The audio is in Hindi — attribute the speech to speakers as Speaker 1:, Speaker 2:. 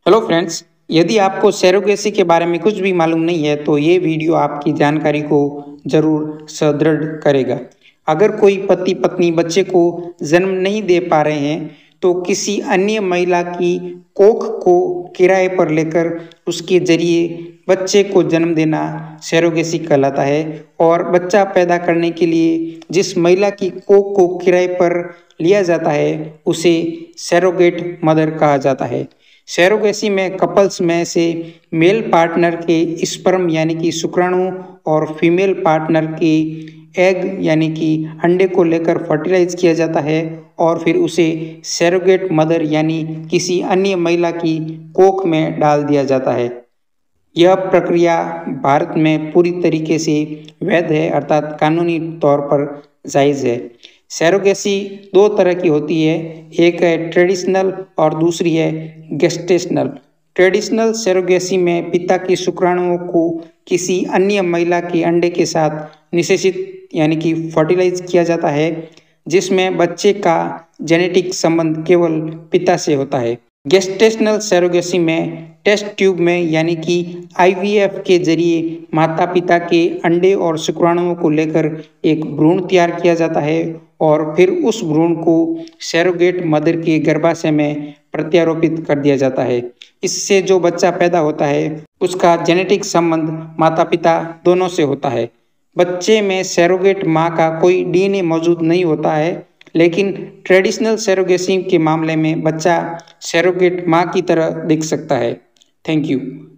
Speaker 1: हेलो फ्रेंड्स, यदि आपको सरोगेसी के बारे में कुछ भी मालूम नहीं है तो ये वीडियो आपकी जानकारी को जरूर सुदृढ़ करेगा। अगर कोई पति पत्नी बच्चे को जन्म नहीं दे पा रहे हैं तो किसी अन्य महिला की कोख को किराए पर लेकर उसके जरिए बच्चे को जन्म देना सरोगेसी कहलाता है। और बच्चा पैदा करने के लिए जिस महिला की कोख को किराए पर लिया जाता है उसे सरोगेट मदर कहा जाता है। सरोगेसी में कपल्स में से मेल पार्टनर के स्पर्म यानी कि शुक्राणु और फीमेल पार्टनर के एग यानी कि अंडे को लेकर फर्टिलाइज किया जाता है और फिर उसे सरोगेट मदर यानी किसी अन्य महिला की कोख में डाल दिया जाता है। यह प्रक्रिया भारत में पूरी तरीके से वैध है, अर्थात कानूनी तौर पर जायज़ है। सरोगेसी दो तरह की होती है, एक है ट्रेडिशनल और दूसरी है गेस्टेशनल। ट्रेडिशनल सरोगेसी में पिता की शुक्राणुओं को किसी अन्य महिला के अंडे के साथ निषेचित यानी कि फर्टिलाइज किया जाता है, जिसमें बच्चे का जेनेटिक संबंध केवल पिता से होता है। गेस्टेशनल सरोगेसी में टेस्ट ट्यूब में यानी कि आईवीएफ के जरिए माता पिता के अंडे और शुक्राणुओं को लेकर एक भ्रूण तैयार किया जाता है और फिर उस भ्रूण को सरोगेट मदर के गर्भाशय में प्रत्यारोपित कर दिया जाता है। इससे जो बच्चा पैदा होता है उसका जेनेटिक संबंध माता पिता दोनों से होता है। बच्चे में सरोगेट माँ का कोई डीएनए मौजूद नहीं होता है, लेकिन ट्रेडिशनल सरोगेसी के मामले में बच्चा सरोगेट माँ की तरह दिख सकता है। Thank you.